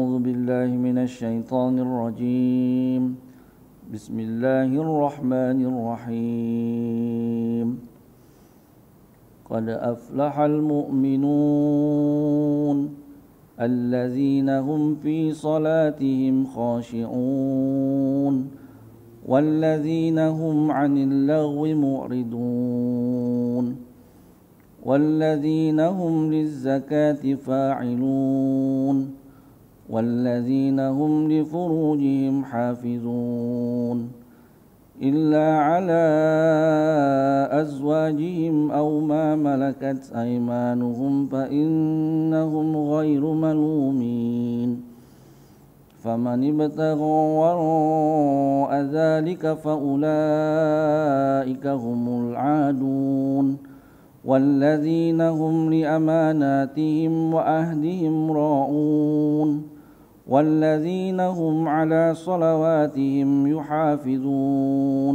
أعوذ بالله من الشيطان الرجيم. بسم الله الرحمن الرحيم. قد أفلح المؤمنون الذين هم في صلاتهم خاشعون والذين هم عن اللغو معرضون والذين هم للزكاة فاعلون والذين هم لفروجهم حافظون إلا على أزواجهم أو ما ملكت أيمانهم فإنهم غير ملومين فمن ابتغى وراء ذلك فأولئك هم العادون والذين هم لأماناتهم وعهدهم راعون والذين هم على صلواتهم يحافظون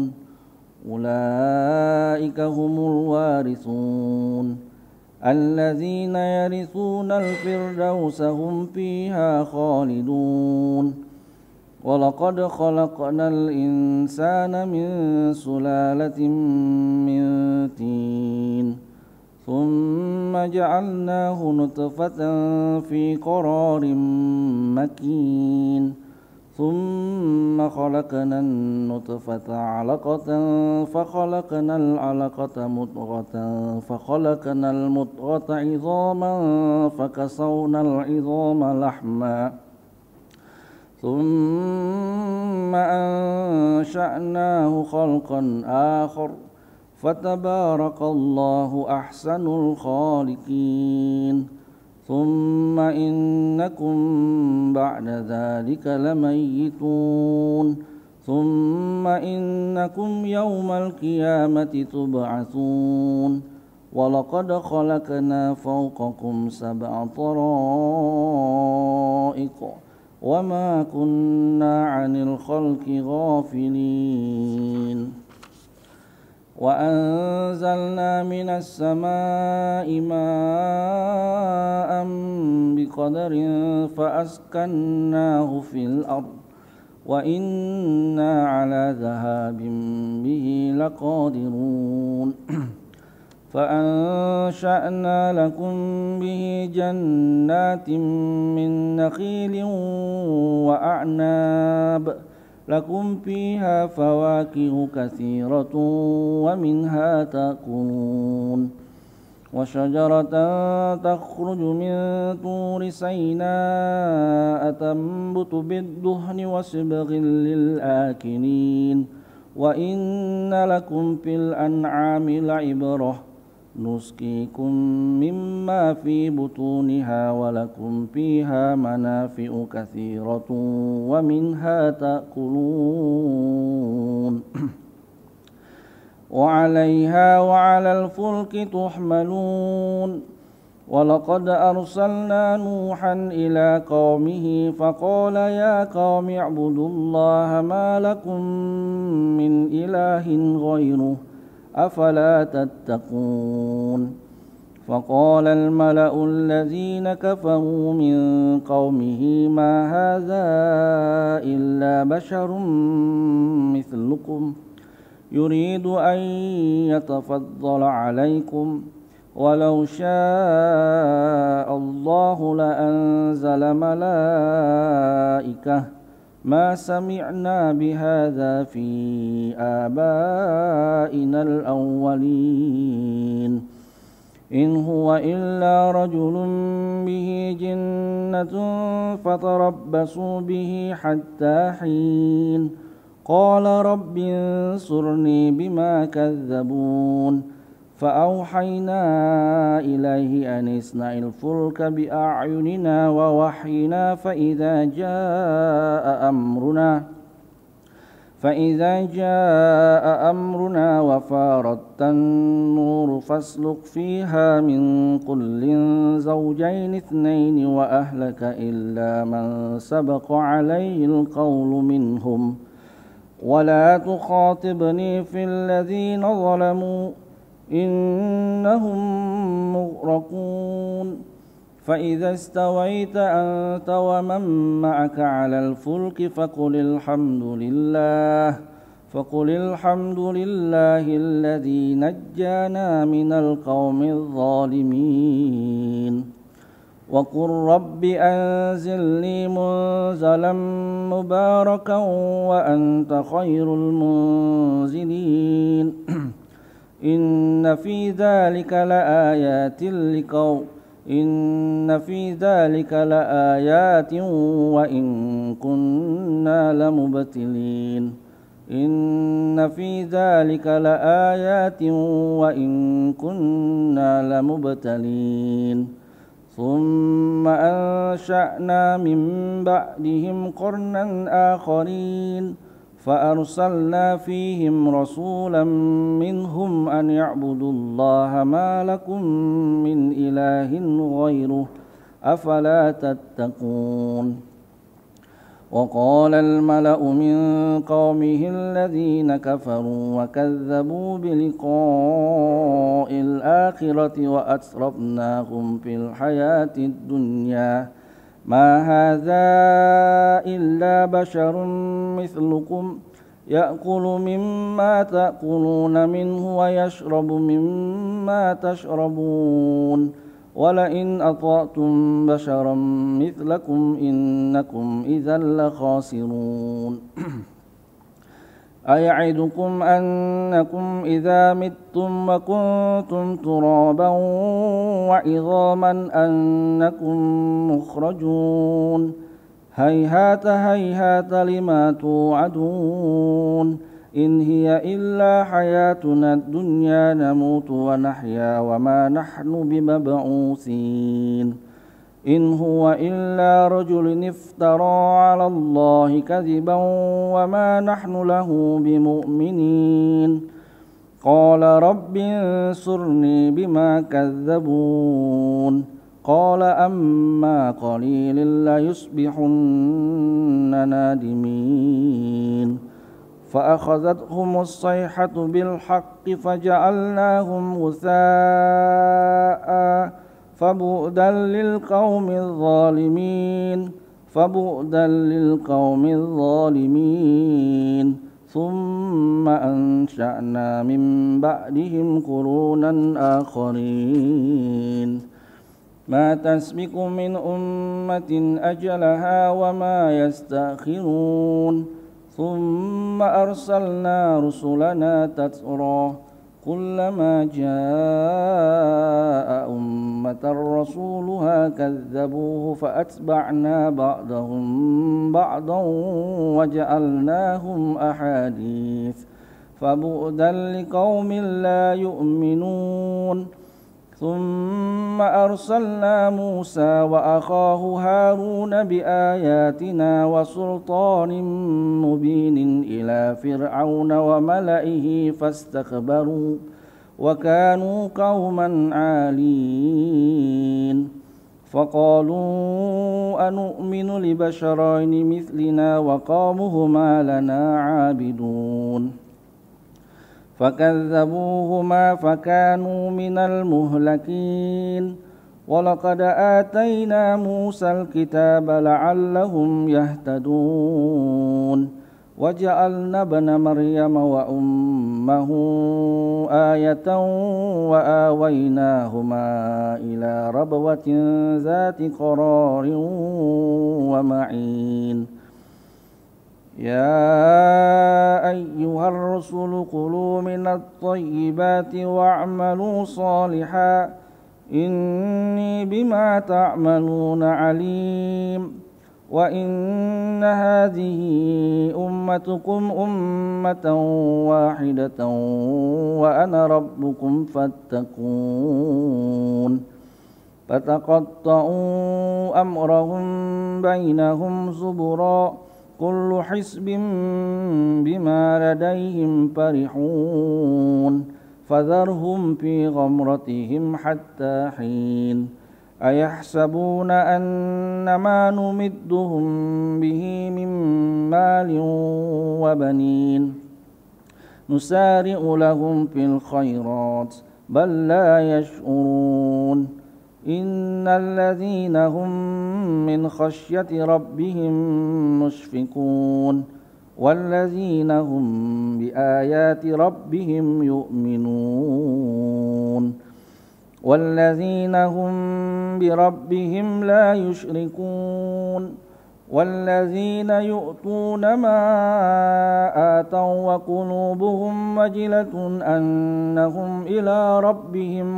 أولئك هم الوارثون الذين يرثون الفردوس هم فيها خالدون ولقد خلقنا الإنسان من سلالة من طين ثم جعلناه نطفة في قرار مكين ثم خلقنا النطفة علقة فخلقنا العلقة مضغة فخلقنا المضغة عظاما فكسونا العظام لحما ثم أنشأناه خلقا آخر فتبارك الله أحسن الخالقين ثم إنكم بعد ذلك لميتون ثم إنكم يوم القيامة تبعثون ولقد خلقنا فوقكم 7 طرائق وما كنا عن الخلق غافلين وأنزلنا من السماء ماء بقدر فأسكناه في الأرض وإنا على ذهاب به لقادرون فأنشأنا لكم به جنات من نخيل وأعناب لكم فيها فواكه كثيرة ومنها تأكلون وشجرة تخرج من طور سيناء تنبت بالدهن وصبغ للآكلين وإن لكم في الأنعام لعبرة نسقيكم مما في بطونها ولكم فيها منافع كثيرة ومنها تأكلون وعليها وعلى الفلك تحملون ولقد أرسلنا نوحا إلى قومه فقال يا قوم اعبدوا الله ما لكم من إله غيره أفلا تتقون فقال الملأ الذين كفروا من قومه ما هذا إلا بشر مثلكم يريد أن يتفضل عليكم ولو شاء الله لأنزل ملائكة ما سمعنا بهذا في آبائنا الأولين إن هو إلا رجل به جنة فتربصوا به حتى حين قال رب انصرني بما كذبون فأوحينا إليه أن اصنع الفلك بأعيننا ووحينا فإذا جاء أمرنا وفارت النور فاسلك فيها من كل زوجين 2 وأهلك إلا من سبق عليه القول منهم ولا تخاطبني في الذين ظلموا إنهم مغرقون فإذا استويت أنت ومن معك على الفلك فقل الحمد لله الذي نجانا من القوم الظالمين وقل رب أنزلني منزلا مباركا وأنت خير المنزلين إن في ذلك لآيات وإن كنا لمبتلين ثم أنشأنا من بعدهم قرنا آخرين فأرسلنا فيهم رسولا منهم أن يعبدوا الله ما لكم من إله غيره أفلا تتقون وقال الملأ من قومه الذين كفروا وكذبوا بلقاء الآخرة وأترفناهم في الحياة الدنيا ما هذا إلا بشر مثلكم يأكل مما تأكلون منه ويشرب مما تشربون ولئن أطعتم بشرا مثلكم إنكم إذا لخاسرون أيعدكم أنكم إذا متم وكنتم ترابا وعظاما أنكم مخرجون هيهات هيهات لما توعدون إن هي إلا حياتنا الدنيا نموت ونحيا وما نحن بمبعوثين إن هو إلا رجل افترى على الله كذبا وما نحن له بمؤمنين قال رب انصرني بما كذبون قال أما قليل ليصبحن نادمين فأخذتهم الصيحة بالحق فجعلناهم غثاء فبعدا للقوم الظالمين ثم أنشأنا من بعدهم قرونا آخرين ما تسبق من أمة أجلها وما يستأخرون ثم أرسلنا رسلنا تترى كلما جاء أمة رسولها كذبوه فأتبعنا بعضهم بعضا وجعلناهم أحاديث فبعدا لقوم لا يؤمنون ثم أرسلنا موسى وأخاه هارون بآياتنا وسلطان مبين إلى فرعون وملئه فاستكبروا وكانوا قوما عالين فقالوا أنؤمن لبشرين مثلنا وقومهما لنا عابدون فكذبوهما فكانوا من المهلكين ولقد آتينا موسى الكتاب لعلهم يهتدون وجعلنا ابن مريم وأمه آية وآويناهما إلى ربوة ذات قرار ومعين يا أيها الرسل كلوا من الطيبات واعملوا صالحا إني بما تعملون عليم وإن هذه أمتكم أمة واحدة وأنا ربكم فاتقون فتقطعوا أمرهم بينهم زبرا كل حزب بما لديهم فرحون فذرهم في غمرتهم حتى حين أيحسبون أن ما نمدهم به من مال وبنين نسارع لهم في الخيرات بل لا يشعرون إن الذين هم من خشية ربهم مشفقون والذين هم بآيات ربهم يؤمنون والذين هم بربهم لا يشركون والذين يؤتون ما آتوا وقلوبهم وجلة أنهم إلى ربهم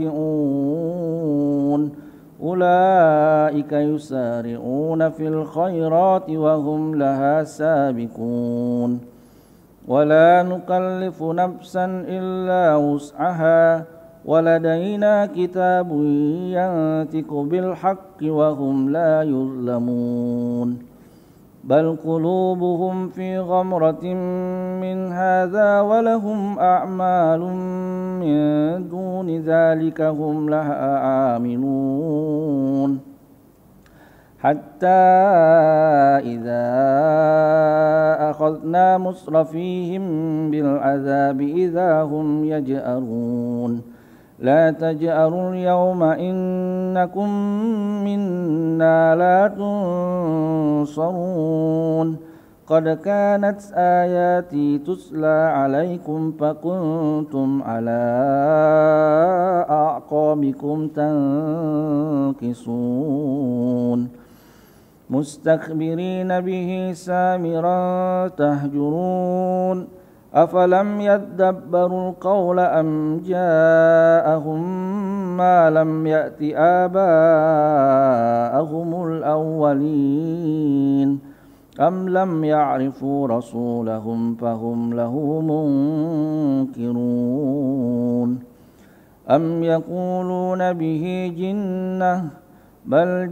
راجعون أولئك يسارعون في الخيرات وهم لها سابقون ولا نكلف نفسا إلا وسعها ولدينا كتاب ينطق بالحق وهم لا يظلمون بل قلوبهم في غمرة من هذا ولهم أعمال من دون ذلك هم لها عاملون حتى إذا أخذنا مترفيهم بالعذاب إذا هم يجأرون لا تجأروا اليوم إنكم منا لا تنصرون قد كانت آياتي تتلى عليكم فكنتم على أعقابكم تنكصون مستكبرين به سامرا تهجرون أفلم يدبروا القول أم جاءهم ما لم يأت آباءهم الأولين أم لم يعرفوا رسولهم فهم له منكرون أم يقولون به جنة بل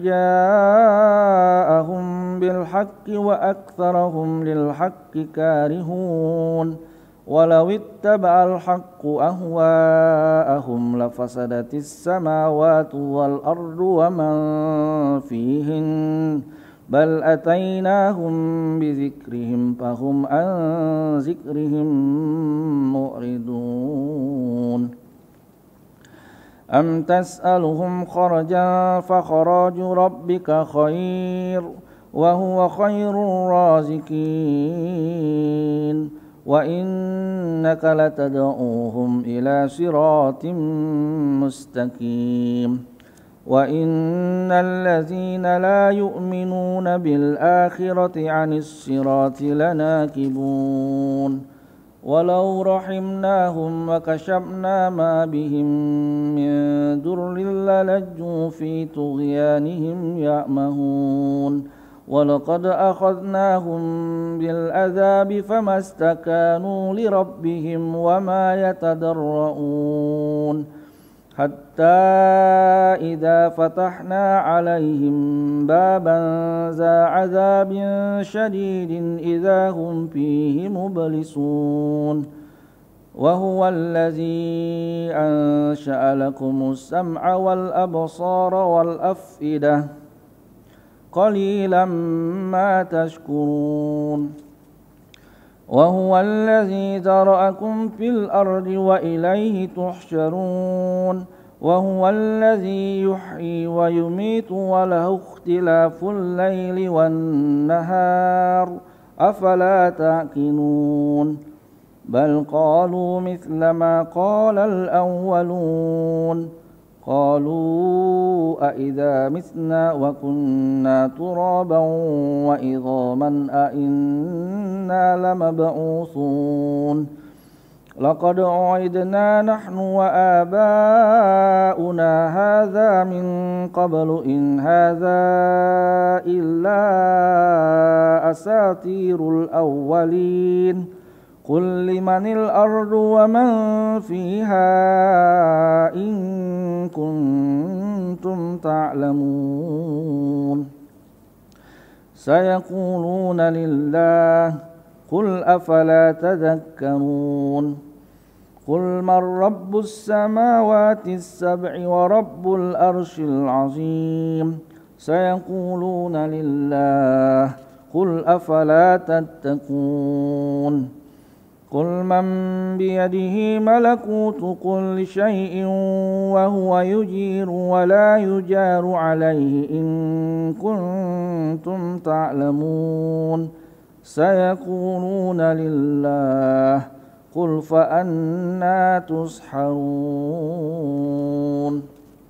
جاءهم بالحق وأكثرهم للحق كارهون ولو اتبع الحق أهواءهم لفسدت السماوات والأرض ومن فيهن بل أتيناهم بذكرهم فهم عن ذكرهم معرضون أم تسألهم خرجا فخراج ربك خير وهو خير الرازقين وإنك لتدعوهم إلى صراط مستقيم وإن الذين لا يؤمنون بالآخرة عن الصراط لناكبون ولو رحمناهم وكشفنا ما بهم من ضر للجوا في طغيانهم يعمهون ولقد أخذناهم بالعذاب فما استكانوا لربهم وما يتضرعون حتى إذا فتحنا عليهم بابا ذا عذاب شديد إذا هم فيه مبلسون وهو الذي أنشأ لكم السمع والأبصار والأفئدة قليلا ما تشكرون وهو الذي ذرأكم في الأرض وإليه تحشرون وهو الذي يحيي ويميت وله اختلاف الليل والنهار أفلا تعقلون بل قالوا مثل ما قال الأولون قالوا أإذا متنا وكنا ترابا وعظاما أإنا لمبعوثون لقد وعدنا نحن وآباؤنا هذا من قبل إن هذا إلا أساطير الأولين قل لمن الأرض ومن فيها إن كنتم تعلمون سيقولون لله قل أفلا تذكرون قل من رب السماوات السبع ورب العرش العظيم سيقولون لله قل أفلا تتقون قل من بيده ملكوت كل شيء وهو يجير ولا يجار عليه إن كنتم تعلمون سيقولون لله قل فأنا تسحرون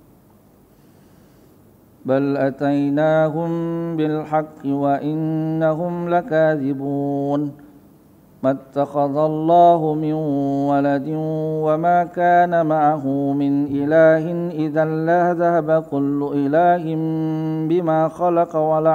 بل أتيناهم بالحق وإنهم لكاذبون ما اتخذ الله من ولد وما كان معه من إله إذا لذهب كل إله بما خلق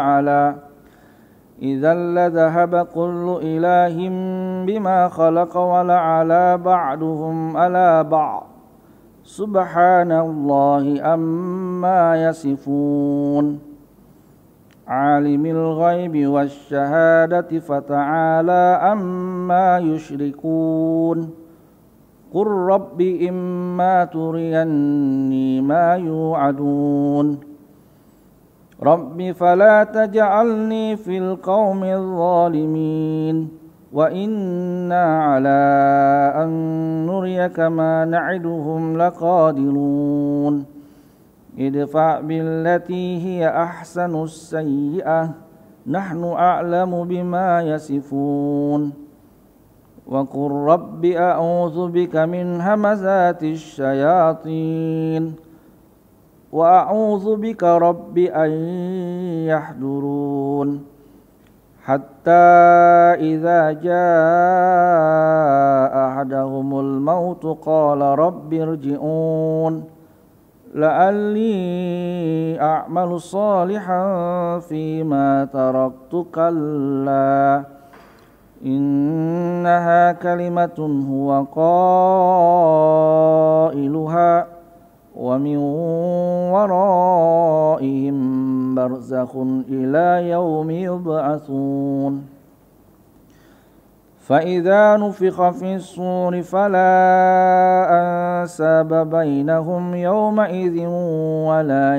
ولعلى بعضهم على بعض سبحان الله أما يصفون عالم الغيب والشهادة فتعالى أما يشركون قل رب إما تريني ما يوعدون رب فلا تجعلني في القوم الظالمين وإنا على أن نريك ما نعدهم لقادرون ادفع بالتي هي أحسن السيئة نحن أعلم بما يصفون وقل رب أعوذ بك من همزات الشياطين وأعوذ بك رب أن يحضرون حتى إذا جاء أحدهم الموت قال رب ارجعون لعلي أعمل صالحا فيما تركت كلا إنها كلمة هو قائلها ومن ورائهم برزخ إلى يوم يبعثون فإذا نفخ في الصور فلا أنساب بينهم يومئذ ولا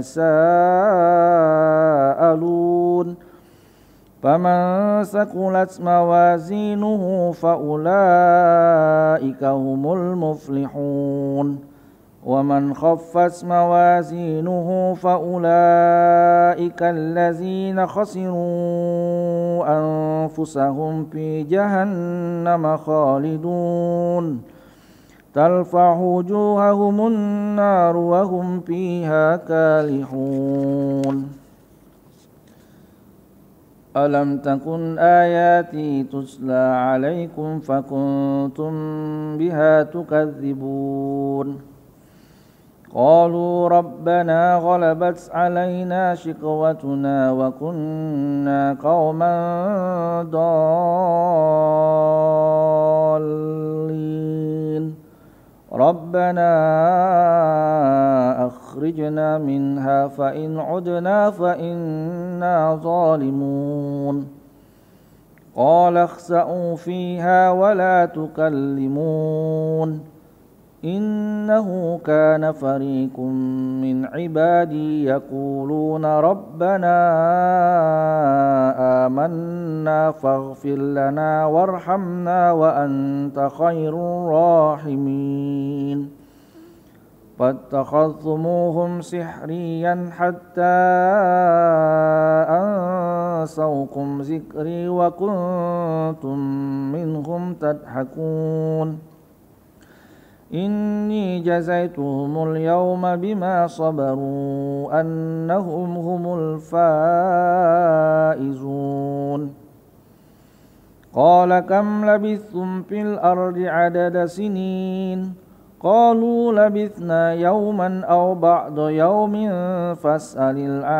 يتساءلون فمن ثقلت موازينه فأولئك هم المفلحون ومن خفت موازينه فأولئك الذين خسروا أنفسهم في جهنم خالدون تلفح وجوههم النار وهم فيها كالحون ألم تكن آياتي تتلى عليكم فكنتم بها تكذبون قالوا ربنا غلبت علينا شقوتنا وكنا قوما ضالين ربنا أخرجنا منها فإن عدنا فإنا ظالمون قال اخسئوا فيها ولا تكلمون إنه كان فريق من عبادي يقولون ربنا آمنا فاغفر لنا وارحمنا وأنت خير الراحمين فاتخذتموهم سحريا حتى أنسوكم ذكري وكنتم منهم تضحكون إني جزيتهم اليوم بما صبروا أنهم هم الفائزون قال كم لبثتم في الأرض عدد سنين قالوا لبثنا يوما أو بعض يوم فاسأل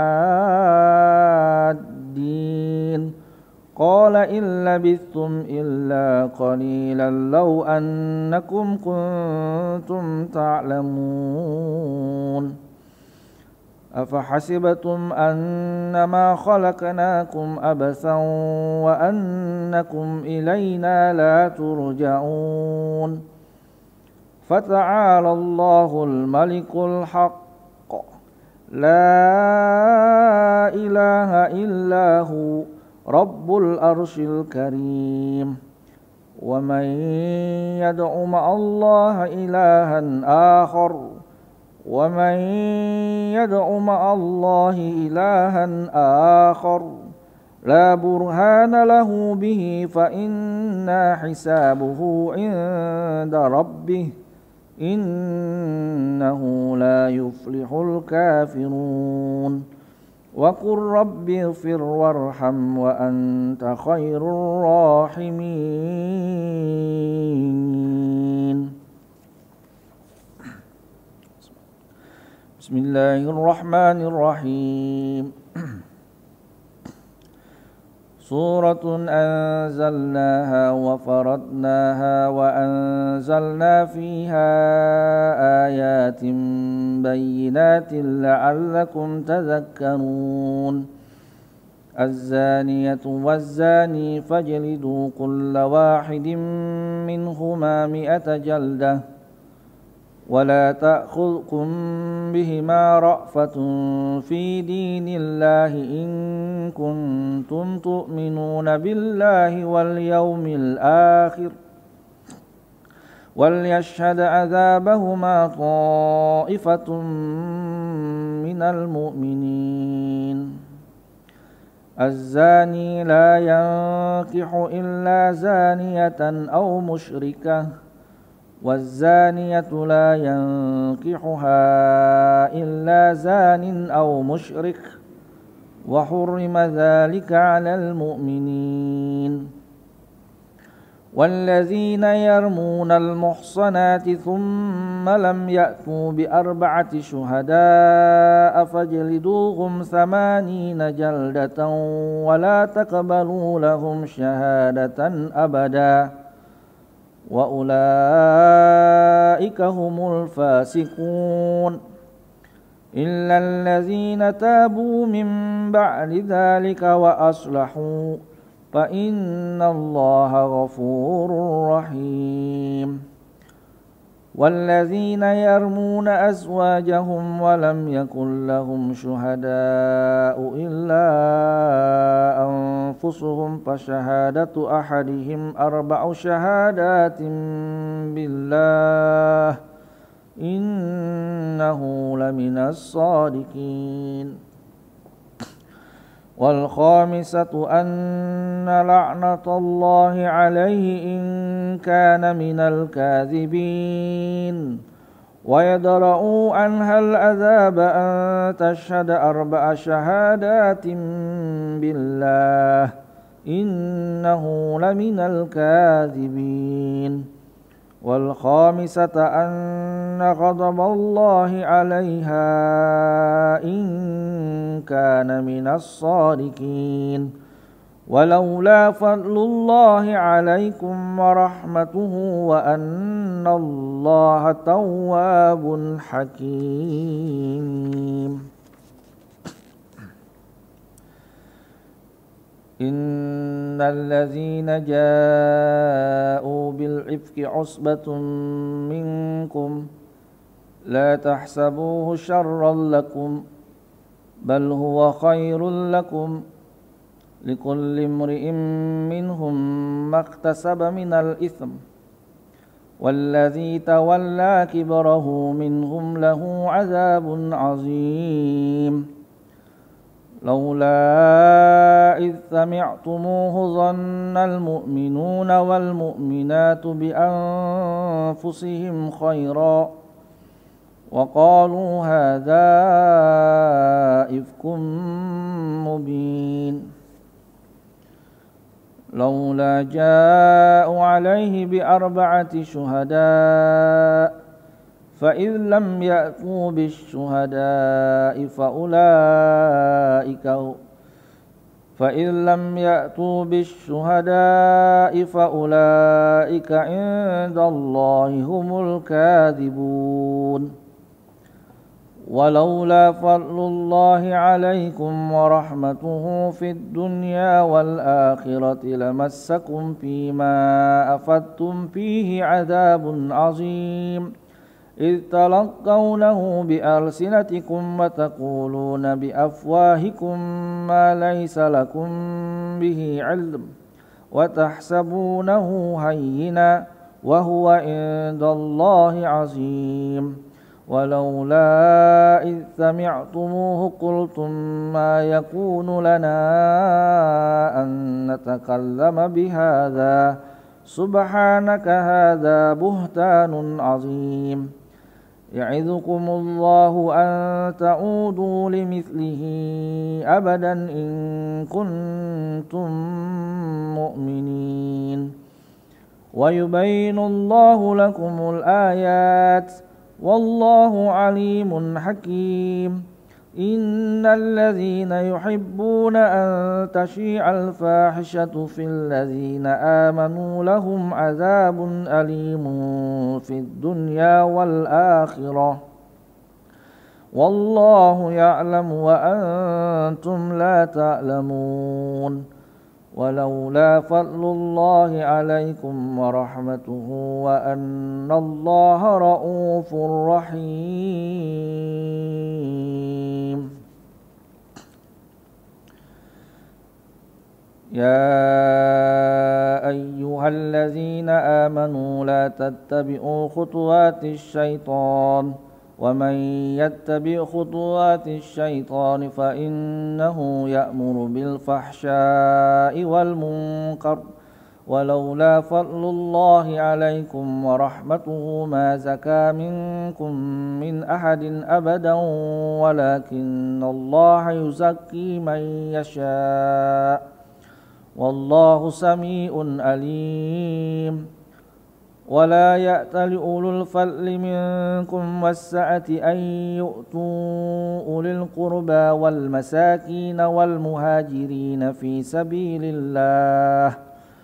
العادين قال إن لبثتم إلا قليلا لو أنكم كنتم تعلمون أفحسبتم أنما خلقناكم عبثا وأنكم إلينا لا ترجعون فتعالى الله الملك الحق لا إله إلا هو رب العرش الكريم ومن يدع مع الله إلها آخر لا برهان له به فإن حسابه عند ربه إنه لا يفلح الكافرون وقل رب اغفر وارحم وأنت خير الراحمين. بسم الله الرحمن الرحيم. سورة أنزلناها وفرضناها وأنزلنا فيها آيات بينات لعلكم تذكرون. الزانية والزاني فاجلدوا كل واحد منهما 100 جلدة ولا تأخذكم بهما رأفة في دين الله إن كنتم تؤمنون بالله واليوم الآخر وليشهد عذابهما طائفة من المؤمنين. الزاني لا ينكح إلا زانية أو مشركة والزانية لا ينكحها إلا زان أو مشرك وحرم ذلك على المؤمنين. والذين يرمون المحصنات ثم لم يأتوا ب4 شهداء فاجلدوهم 80 جلدة ولا تقبلوا لهم شهادة أبدا وأولئك هم الفاسقون إلا الذين تابوا من بعد ذلك وأصلحوا فإن الله غفور رحيم. والذين يرمون أزواجهم ولم يكن لهم شهداء إلا أنفسهم فشهادة أحدهم 4 شهادات بالله إنه لمن الصادقين. والخامسة أن لعنة الله عليه إن كان من الكاذبين ويدرؤوا عنها العذاب أن تشهد 4 شهادات بالله إنه لمن الكاذبين. والخامسة أن غضب الله عليها إن كان من الصادقين. ولولا فضل الله عليكم ورحمته وأن الله تواب حكيم. إن الذين جاءوا بالإفك عصبة منكم لا تحسبوه شرا لكم بل هو خير لكم لكل امرئ منهم ما اكتسب من الإثم والذي تولى كبره منهم له عذاب عظيم. لولا إذ سمعتموه ظن المؤمنون والمؤمنات بأنفسهم خيرا وقالوا هذا إفك مبين. لولا جاءوا عليه ب4 شهداء فإذ لم يأتوا بالشهداء فأولئك عند الله هم الكاذبون. ولولا فضل الله عليكم ورحمته في الدنيا والآخرة لمسكم فيما أفدتم فيه عذاب عظيم إذ تلقونه بألسنتكم وتقولون بأفواهكم ما ليس لكم به علم وتحسبونه هينا وهو عند الله عظيم ولولا إذ سمعتموه قلتم ما يكون لنا أن نتكلم بهذا سبحانك هذا بهتان عظيم يعظكم الله أن تعودوا لمثله أبدا إن كنتم مؤمنين ويبين الله لكم الآيات والله عليم حكيم إن الذين يحبون أن تشيع الفاحشة في الذين آمنوا لهم عذاب أليم في الدنيا والآخرة والله يعلم وأنتم لا تعلمون ولولا فضل الله عليكم ورحمته وأن الله رؤوف رحيم يا أيها الذين آمنوا لا تتبعوا خطوات الشيطان ومن يتبع خطوات الشيطان فإنه يأمر بالفحشاء والمنكر ولولا فضل الله عليكم ورحمته ما زكى منكم من أحد أبدا ولكن الله يزكي من يشاء والله سميع عليم ولا يأتل أولو الفضل منكم والسعة أن يؤتوا أولي القربى والمساكين والمهاجرين في سبيل الله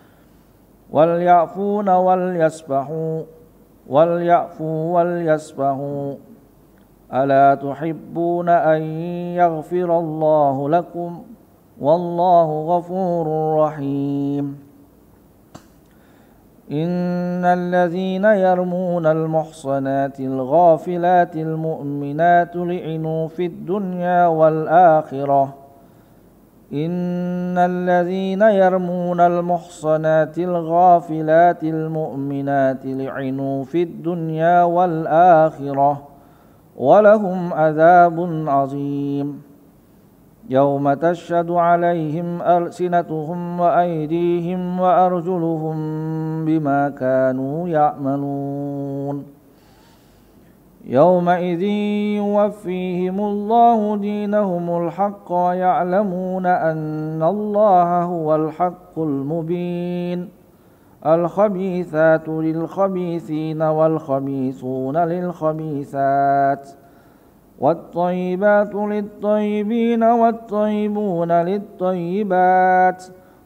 وليعفوا وليصفحوا ألا تحبون أن يغفر الله لكم والله غفور رحيم إن الذين يرمون المحصنات الغافلات المؤمنات لعنوا في الدنيا والآخرة إن الذين يرمون المحصنات الغافلات المؤمنات لعنوا في الدنيا والآخرة ولهم عذاب عظيم يوم تشهد عليهم ألسنتهم وأيديهم وأرجلهم بما كانوا يعملون يومئذ يوفيهم الله دينهم الحق ويعلمون أن الله هو الحق المبين الخبيثات للخبيثين والخبيثون للخبيثات والطيبات للطيبين والطيبون للطيبات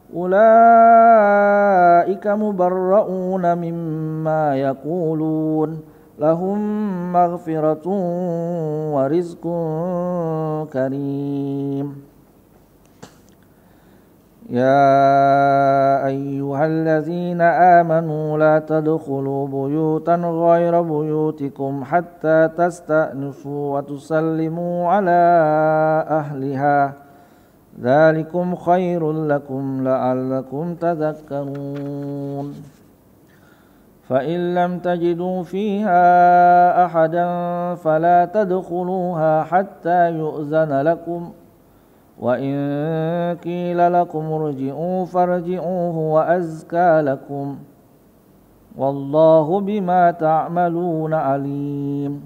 أولئك مبرؤون مما يقولون لهم مغفرة ورزق كريم يا أيها الذين آمنوا لا تدخلوا بيوتا غير بيوتكم حتى تستأنسوا وتسلموا على أهلها ذلكم خير لكم لعلكم تذكرون فإن لم تجدوا فيها أحدا فلا تدخلوها حتى يؤذن لكم وإن قيل لكم ارجعوا فارجعوا هو أزكى لكم والله بما تعملون عليم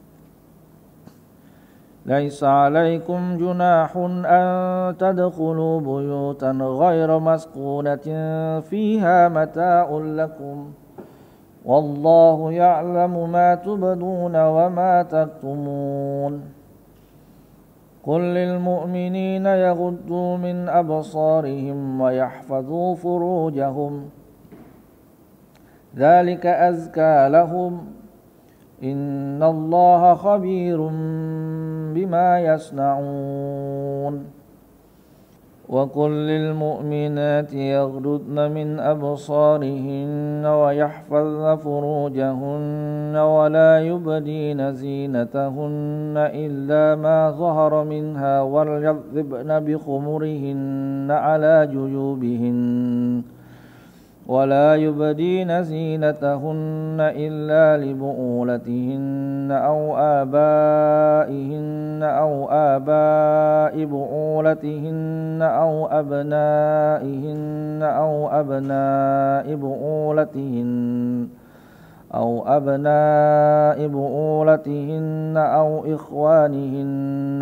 ليس عليكم جناح أن تدخلوا بيوتا غير مسكونة فيها متاع لكم والله يعلم ما تبدون وما تكتمون قل للمؤمنين يغضوا من أبصارهم ويحفظوا فروجهم ذلك أزكى لهم إن الله خبير بما يصنعون وقل للمؤمنات يغضضن من أبصارهن ويحفظن فروجهن ولا يبدين زينتهن إلا ما ظهر منها وليضربن بخمرهن على جيوبهن ولا يبدين زينتهن إلا لبؤولتهن أو آباء بؤولتهن أو أبناء بؤولتهن أو إخوانهن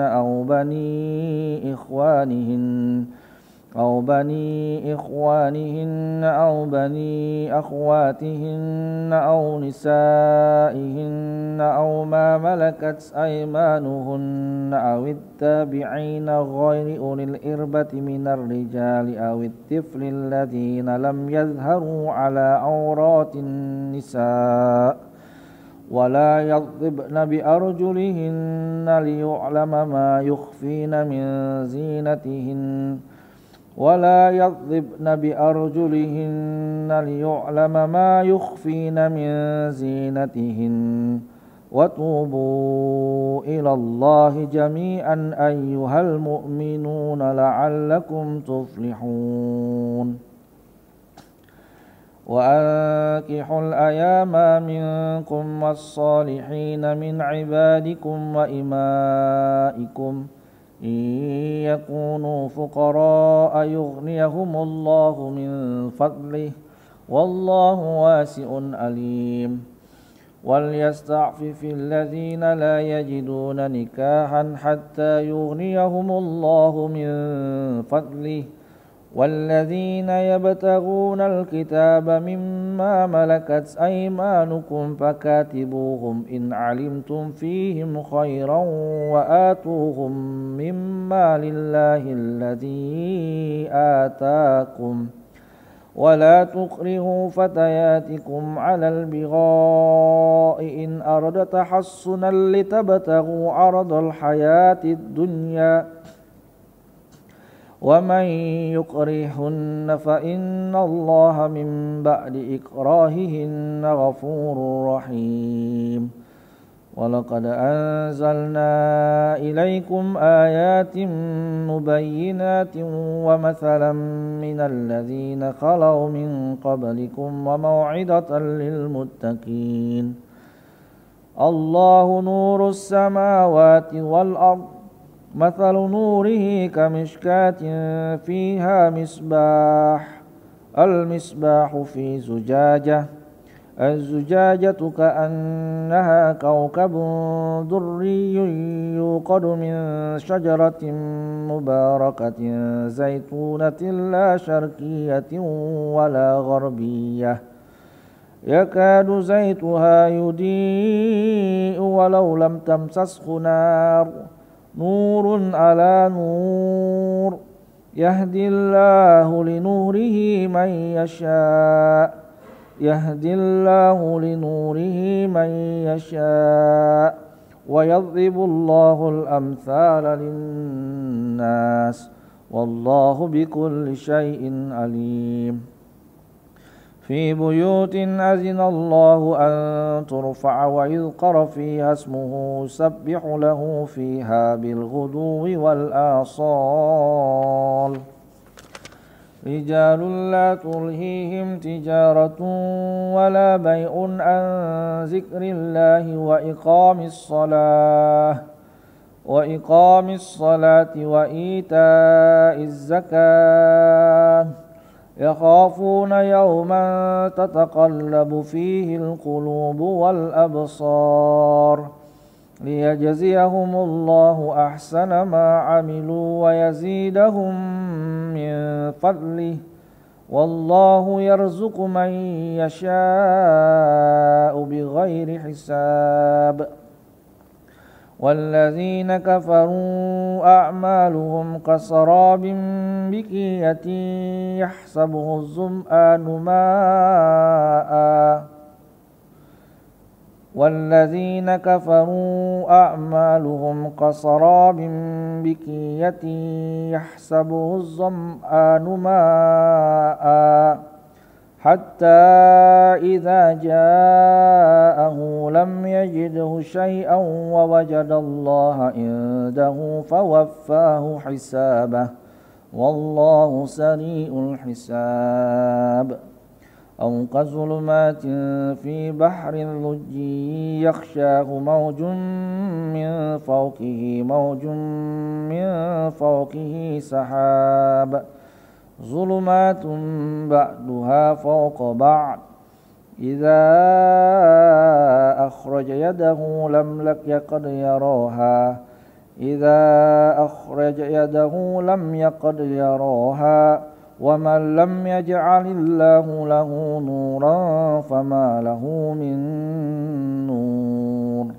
أو بني إخوانهن أو بني أخواتهن أو نسائهن أو ما ملكت أيمانهن أو التابعين غير أولي الإربة من الرجال أو الطفل الذين لم يظهروا على عورات النساء ولا يضربن بأرجلهن ليعلم ما يخفين من زينتهن وتوبوا إلى الله جميعا أيها المؤمنون لعلكم تفلحون وأنكحوا الأيام منكم والصالحين من عبادكم وإمائكم إن يكونوا فقراء يغنيهم الله من فضله والله واسع عليم وليستعفف الذين لا يجدون نكاحا حتى يغنيهم الله من فضله والذين يبتغون الكتاب مما ملكت أيمانكم فكاتبوهم إن علمتم فيهم خيرا وآتوهم مما لله الذي آتاكم ولا تكرهوا فتياتكم على البغاء إن أردت تحصنا لتبتغوا عرض الحياة الدنيا ومن يكرهن فإن الله من بعد إكراههن غفور رحيم ولقد أنزلنا إليكم آيات مبينات ومثلا من الذين خلوا من قبلكم وموعظة للمتقين الله نور السماوات والأرض مثل نوره كمشكاة فيها المصباح في زجاجة الزجاجة كأنها كوكب دري يوقد من شجرة مباركة زيتونة لا شرقية ولا غربية يكاد زيتها يضيء ولو لم تمسسه نار نور على نور يهدي الله لنوره من يشاء ويضرب الله الأمثال للناس والله بكل شيء عليم في بيوت أذن الله أن ترفع ويذكر فيها اسمه يسبح له فيها بالغدو والآصال رجال لا تلهيهم تجارة ولا بيع عن ذكر الله وإقام الصلاة وإيتاء الزكاة يخافون يوما تتقلب فيه القلوب والأبصار ليجزيهم الله أحسن ما عملوا ويزيدهم من فضله والله يرزق من يشاء بغير حساب والذين كفروا أعمالهم كسراب بقيعة يحسبه الظمآن ماء حتى إذا جاءه لم يجده شيئا ووجد الله عنده فوفاه حسابه والله سريع الحساب أو كظلمات في بحر لجي يغشاه موج من فوقه سحاب ظلمات بعضها فوق بعض إذا أخرج يده لم يقد يراها ومن لم يجعل الله له نورا فما له من نور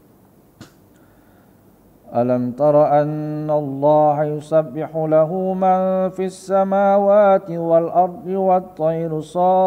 ألم تر أن الله يسبح له من في السماوات والأرض والطير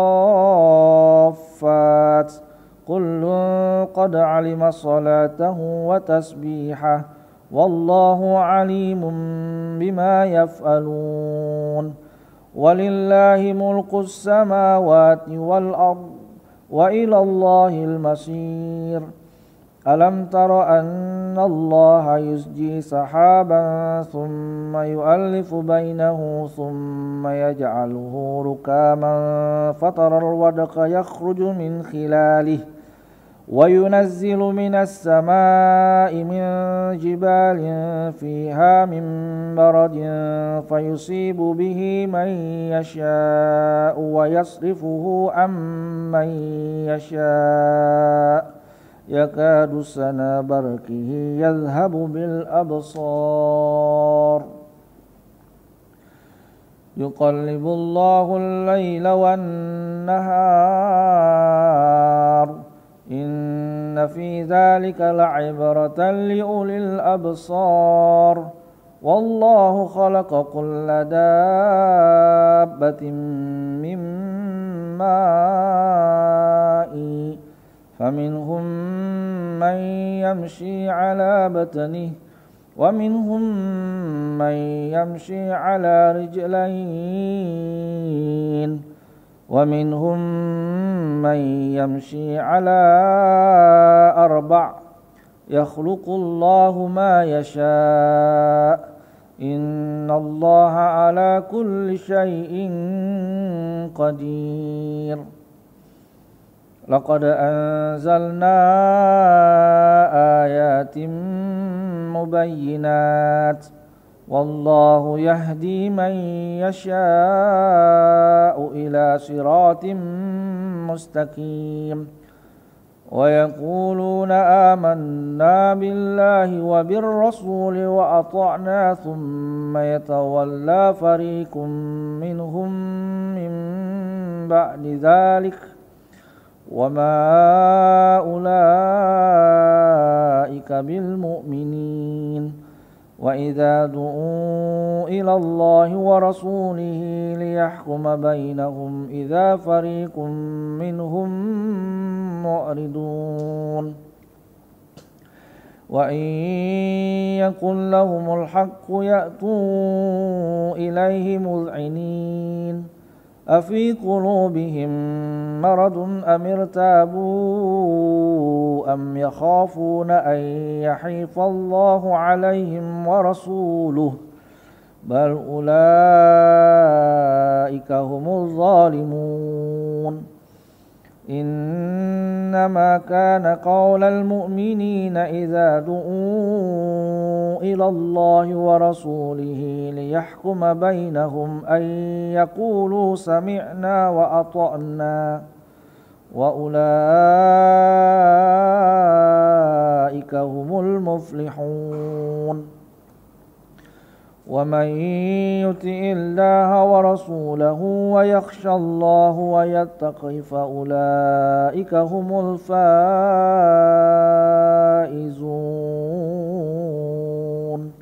صافات كل قد علم صلاته وتسبيحه والله عليم بما يفعلون ولله ملك السماوات والأرض وإلى الله المصير ألم تر أن الله يزجي سحابا ثم يؤلف بينه ثم يجعله ركاما فترى الودق يخرج من خلاله وينزل من السماء من جبال فيها من برد فيصيب به من يشاء ويصرفه عن من يشاء يكاد سنا برقه يذهب بالأبصار يقلب الله الليل والنهار إن في ذلك لعبرة لأولي الأبصار والله خلق كل دابة من ماء فمنهم من يمشي على بطنه ومنهم من يمشي على رجلين ومنهم من يمشي على أربع يخلق الله ما يشاء إن الله على كل شيء قدير لقد أنزلنا آيات مبينات والله يهدي من يشاء إلى صراط مستقيم ويقولون آمنا بالله وبالرسول وأطعنا ثم يتولى فريق منهم من بعد ذلك وما أولئك بالمؤمنين وإذا دعوا إلى الله ورسوله ليحكم بينهم إذا فريق منهم معرضون وإن يكن لهم الحق يأتوا إليه مذعنين أفي قلوبهم مرض أم ارتابوا أم يخافون أن يحيف الله عليهم ورسوله بل أولئك هم الظالمون إنما كان قول المؤمنين إذا دعوا إلى الله ورسوله ليحكم بينهم أن يقولوا سمعنا وأطعنا وأولئك هم المفلحون ومن يطع الله ورسوله ويخشى الله ويتقه فأولئك هم الفائزون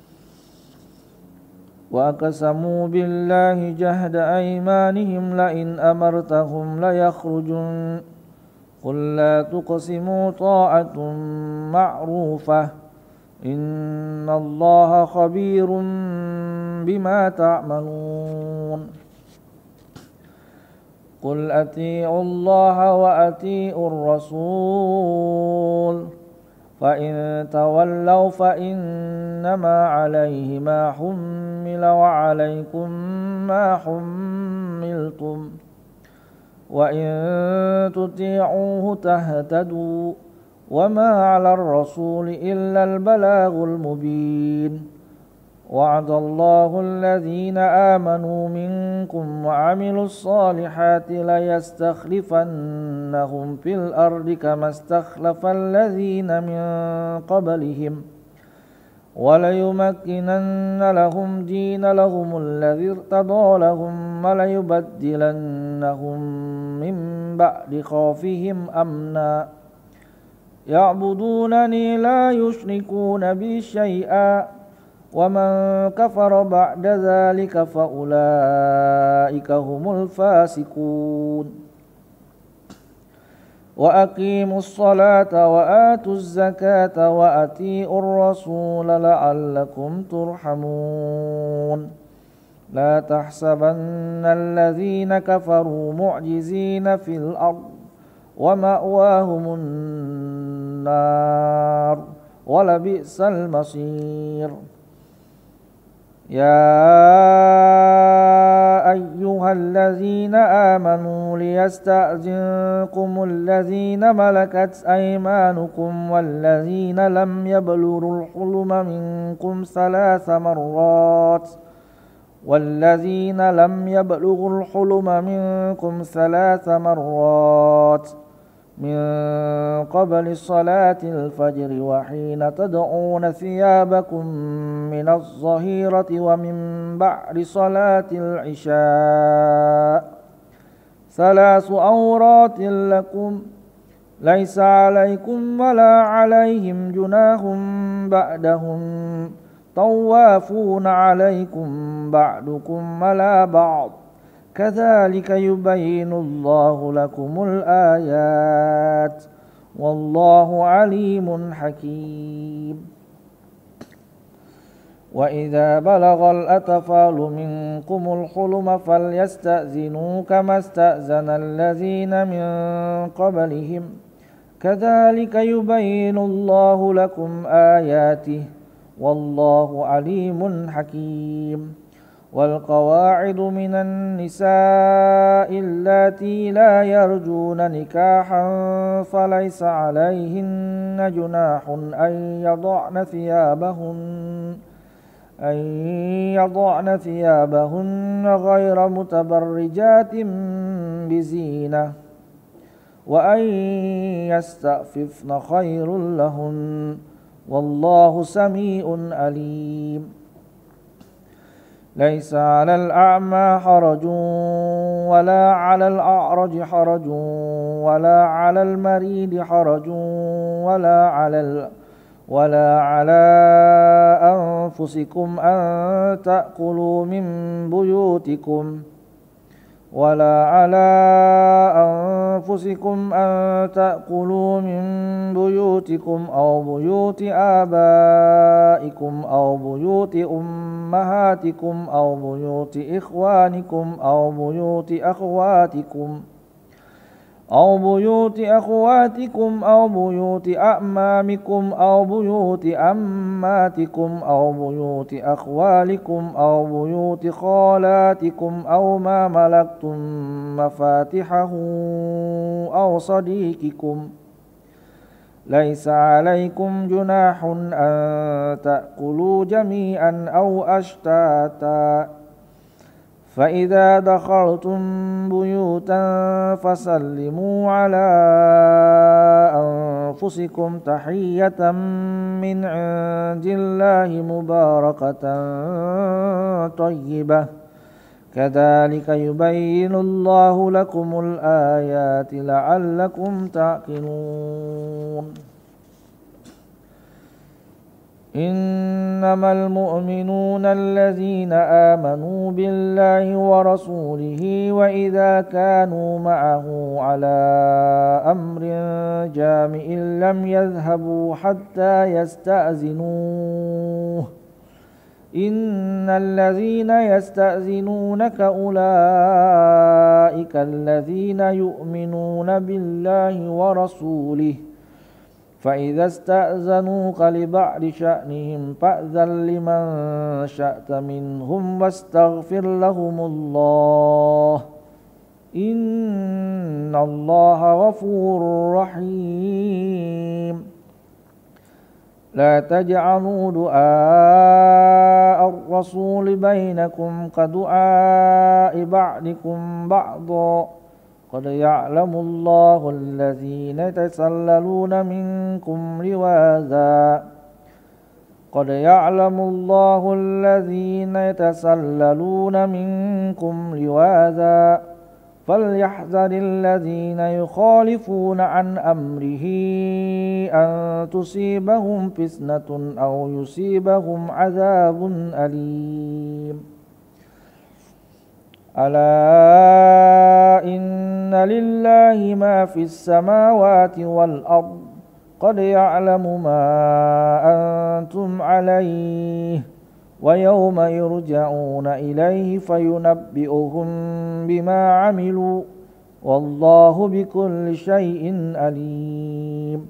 وأقسموا بالله جهد أيمانهم لئن أمرتهم ليخرجن قل لا تقسموا طاعة معروفة إن الله خبير بما تعملون قل أطيعوا الله وأطيعوا الرسول فإن تولوا فإنما عليه ما حمل وعليكم ما حملتم وإن تطيعوه تهتدوا وما على الرسول إلا البلاغ المبين وعد الله الذين آمنوا منكم وعملوا الصالحات ليستخلفنهم في الأرض كما استخلف الذين من قبلهم وليمكنن لهم دين لهم الذي ارتضى لهم وليبدلنهم من بعد خوفهم أمنا يعبدونني لا يشركون بي شيئا ومن كفر بعد ذلك فأولئك هم الفاسقون وأقيموا الصلاة وآتوا الزكاة وأطيعوا الرسول لعلكم ترحمون لا تحسبن الذين كفروا معجزين في الأرض ومأواهم النار ولبئس المصير يا أيها الذين آمنوا ليستأذنكم الذين ملكت أيمانكم والذين لم يبلغوا الحلم منكم ثلاث مرات من قبل صلاة الفجر وحين تدعون ثيابكم من الظهيرة ومن بعد صلاة العشاء 3 عورات لكم ليس عليكم ولا عليهم جناح بعدهم طوافون عليكم بعضكم على بعض كذلك يبين الله لكم الآيات والله عليم حكيم وإذا بلغ الأطفال منكم الحلم فليستأذنوا كما استأذن الذين من قبلهم كذلك يبين الله لكم آياته والله عليم حكيم والقواعد من النساء اللاتي لا يرجون نكاحا فليس عليهن جناح أن يضعن ثيابهن غير متبرجات بزينة وأن يستعففن خير لهن والله سميع عليم ليس على الأعمى حرج ولا على الأعرج حرج ولا على المريض حرج ولا على أنفسكم أن تأكلوا من بيوتكم أو بيوت آبائكم أو بيوت أمهاتكم أو بيوت إخوانكم أو بيوت أخواتكم أو بيوت أعمامكم أو بيوت أماتكم أو بيوت أخوالكم أو بيوت خالاتكم أو ما ملكتم مفاتحه أو صديقكم ليس عليكم جناح أن تأكلوا جميعا أو أشتاتا فإذا دخلتم بيوتا فسلموا على أنفسكم تحية من عند الله مباركة طيبة كذلك يبين الله لكم الآيات لعلكم تعقلون إنما المؤمنون الذين آمنوا بالله ورسوله وإذا كانوا معه على أمر جامع لم يذهبوا حتى يستأذنوه إن الذين يستأذنونك أولئك الذين يؤمنون بالله ورسوله فإذا استأذنوك لبعض شأنهم فأذن لمن شأت منهم واستغفر لهم الله إن الله غفور رحيم لا تجعلوا دعاء الرسول بينكم كدعاء بعضكم بعضا قد يعلم الله الذين يتسللون منكم لواذا فليحذر الذين يخالفون عن أمره أن تصيبهم فتنة أو يصيبهم عذاب أليم ألا إن لله ما في السماوات والأرض قد يعلم ما أنتم عليه ويوم يرجعون إليه فينبئهم بما عملوا والله بكل شيء عليم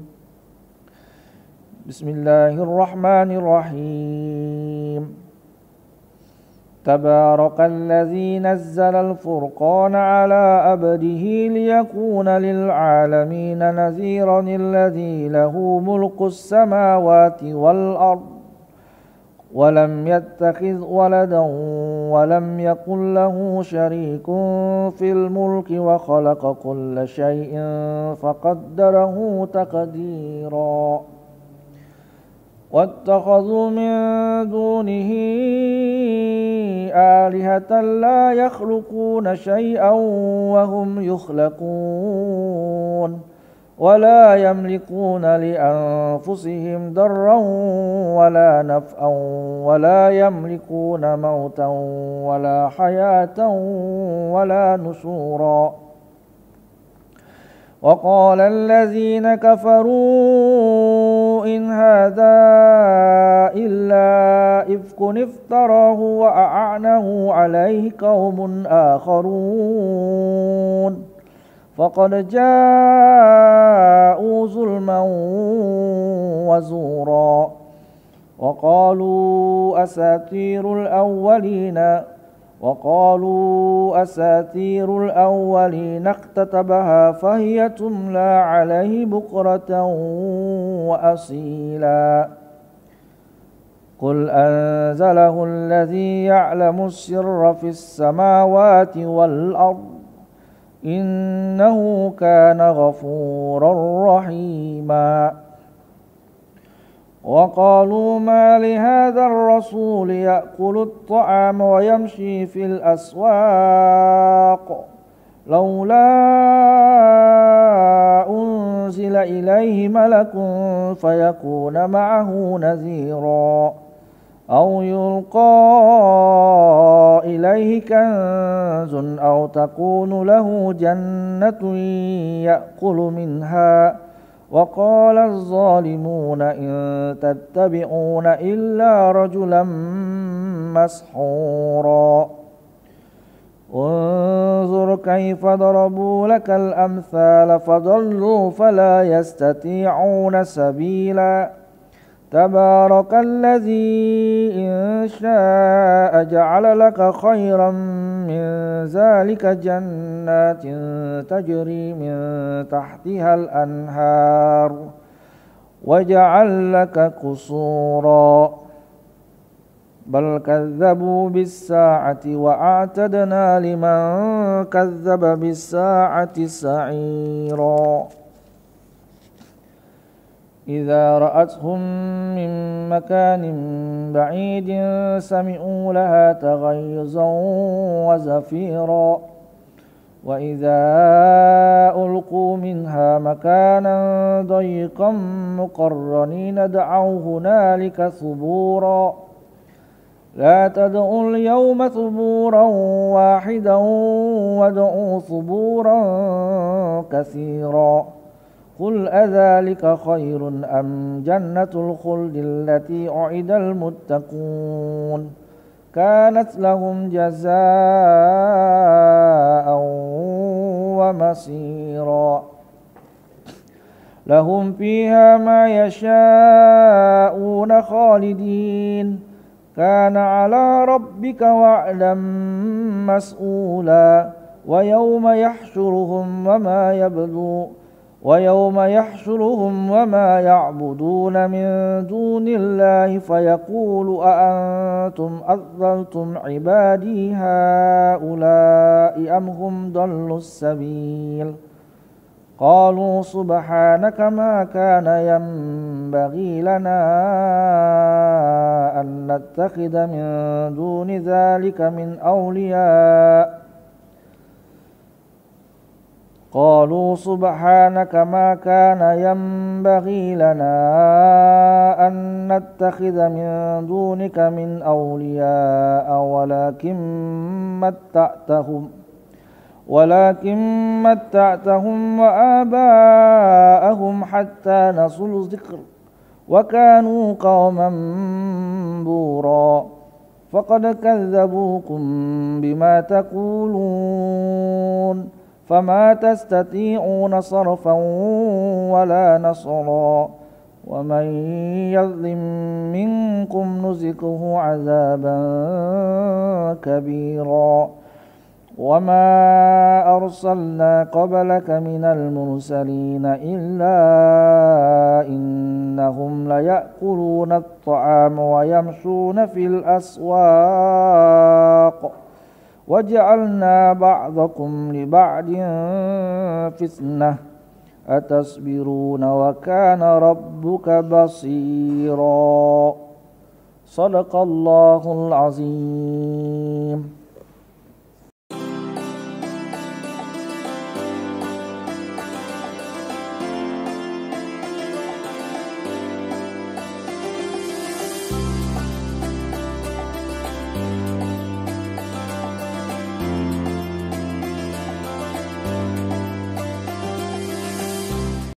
بسم الله الرحمن الرحيم تبارك الذي نزل الفرقان على عبده ليكون للعالمين نذيرا الذي له ملك السماوات والأرض ولم يتخذ ولدا ولم يكن له شريك في الملك وخلق كل شيء فقدره تقديرا واتخذوا من دونه آلهة لا يخلقون شيئا وهم يخلقون ولا يملكون لأنفسهم ضرا ولا نفعا ولا يملكون موتا ولا حياة ولا نشورا وقال الذين كفروا إن هذا إلا إفك افتراه وأعنه عليه قوم آخرون فقد جاءوا ظلما وزورا وقالوا أساطير الأولين اقتتبها فهي تملى عليه بكرة وأصيلا قل أنزله الذي يعلم السر في السماوات والأرض إنه كان غفورا رحيما وقالوا ما لهذا الرسول يأكل الطعام ويمشي في الأسواق لولا أنزل إليه ملك فيكون معه نذيرا أو يلقى إليه كنز أو تكون له جنة يأكل منها وقال الظالمون إن تتبعون إلا رجلا مسحورا انظر كيف ضربوا لك الأمثال فضلوا فلا يستطيعون سبيلا تبارك الذي إن شاء جعل لك خيرا من ذلك جنات تجري من تحتها الأنهار وجعل لك قصورا بل كذبوا بالساعة وأعتدنا لمن كذب بالساعة سعيرا إذا رأتهم من مكان بعيد سمعوا لها تغيظا وزفيرا وإذا ألقوا منها مكانا ضيقا مقرنين دعوا هنالك ثبورا لا تدعوا اليوم ثبورا واحدا وادعوا ثبورا كثيرا قل أذلك خير أم جنة الخلد التي أعد المتقون كانت لهم جزاء ومصيرا لهم فيها ما يشاءون خالدين كان على ربك وعدا مسؤولا ويوم يحشرهم وما يعبدون من دون الله فيقول أأنتم أضللتم عبادي هؤلاء أم هم ضلوا السبيل قالوا سبحانك ما كان ينبغي لنا أن نتخذ من دون ذلك من أولياء قالوا سبحانك ما كان ينبغي لنا أن نتخذ من دونك من أولياء ولكن متعتهم وآباءهم حتى نسوا الذكر وكانوا قوما بورا فقد كذبوكم بما تقولون فما تستطيعون صرفا ولا نصرا ومن يظلم منكم نزقه عذابا كبيرا وما أرسلنا قبلك من المرسلين إلا إنهم ليأكلون الطعام ويمشون في الأسواق وجعلنا بعضكم لبعض فتنة أتصبرون وكان ربك بصيرا صدق الله العظيم.